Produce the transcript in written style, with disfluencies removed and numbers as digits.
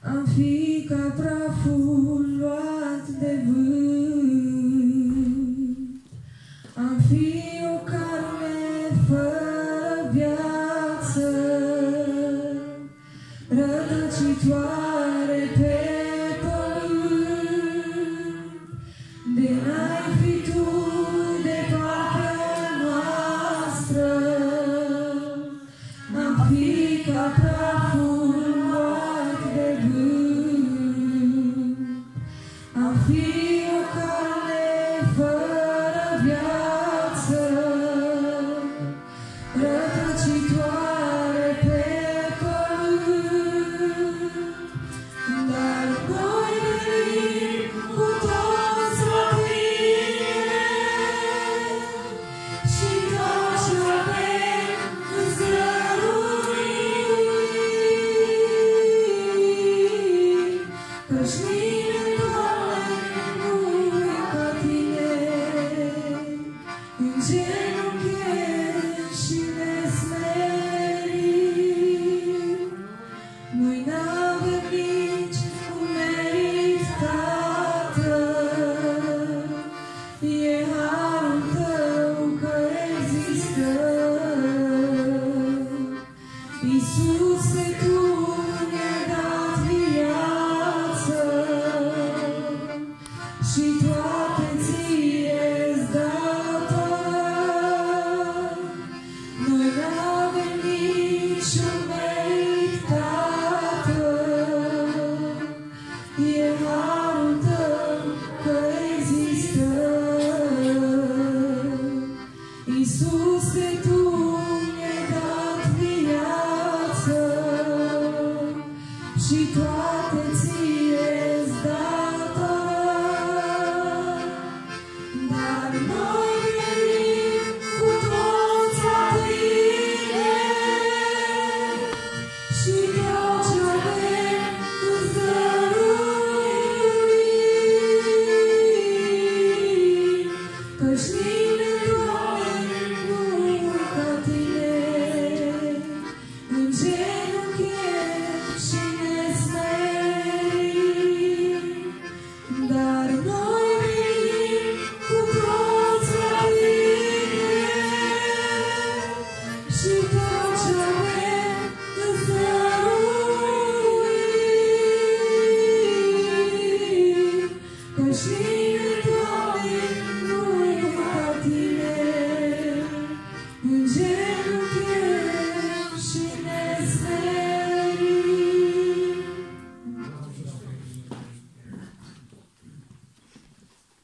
Am fi ca praful luat de vânt, am fi o carne fără viață, rătăcitoare pe pământ, de n-ai fi tu de partea noastră. Am fi ca praful luat de vânt, am fi o carne fără viață, rătăcitoare pe pământ. Dar noi venim cu toți la tine și tot ce avem îți dăruim, căci nimeni, Doamne, nu-i ca tine. În genunchi și ne smerim, noi n-avem nici un merit, Tată, e harul Tău că există. Iisuse, Tu ne-ai dat viață și toate Ție-ți datorăm. Noi n-avem niciun merit, Tată, e harul Tău că există. Iisuse, Tu ne-ai dat viață și toate Ție